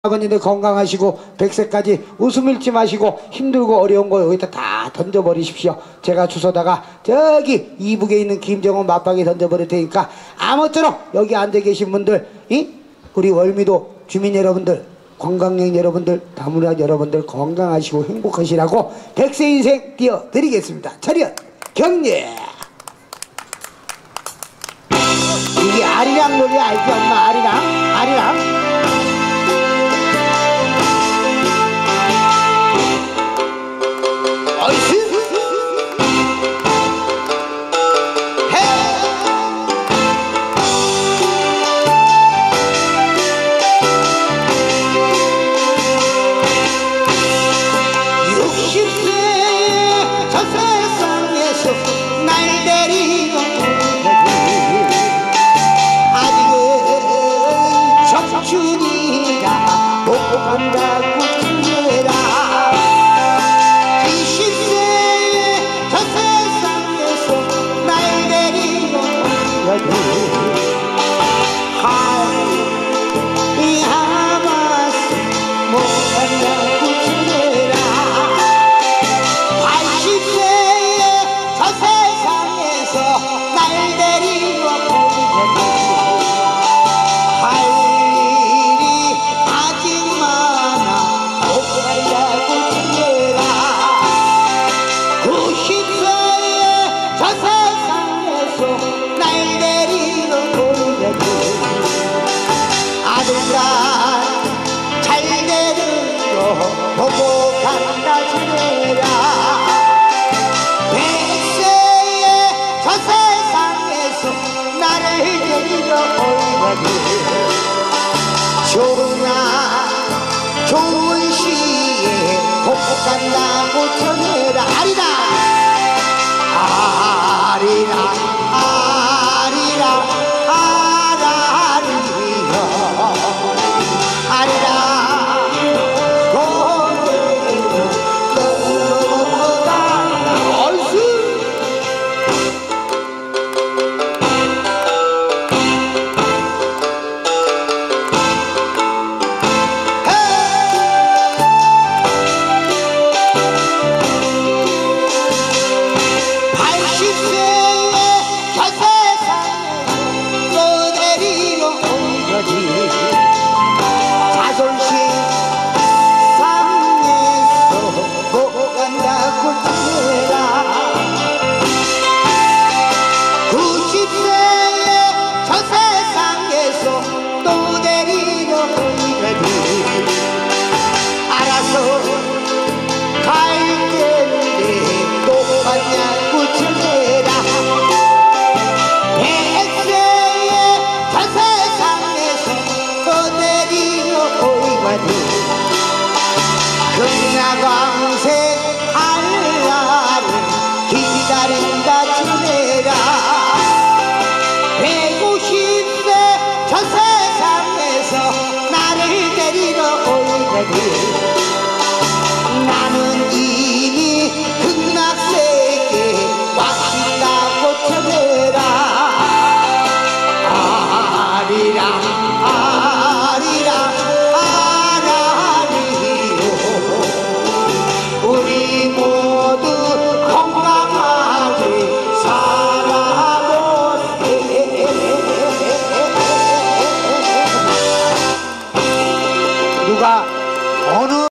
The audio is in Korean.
아버님들 건강하시고 100세까지 웃음 잃지 마시고 힘들고 어려운 거 여기다 다 던져버리십시오. 제가 주워다가 저기 이북에 있는 김정은 맞박에 던져버릴 테니까 아무쪼록 여기 앉아계신 분들, 우리 월미도 주민 여러분들, 관광객 여러분들, 다문화 여러분들 건강하시고 행복하시라고 100세 인생 띄워드리겠습니다. 차렷 경례. 이게 아리랑 노래 알지 엄마? 아리랑 주니라 먹고 간다고 주내라. 20세에 저 세상에서 날 데리고 하이 하마스 먹고 간다고 주내라. 80세에 저 세상에서 날 데리고 잘 되는 보고 간다 주내라. 100세에 저 세상에서 나를 데리러 오려니 좋은 날 좋은 시에 보고 간다고 전해라. 아리라 아리라 아리라 자존심 상해서 못 간다고 주내라. 90세에 저 세상에서 또 데리러 오려니 알아서 갈 텐데 또 가냐고 주내라. 100세에 저 세상에서 또 데리러 오려니 금나광색 한라를 기다린다 주내라. 150세 저 세상에서 나를 데리러 오려니 나는 이미 극락세계에 왔다고 전해라. 아리랑 아리랑 아라리요 우리 모두 건강하게 살아보세. 누가 어느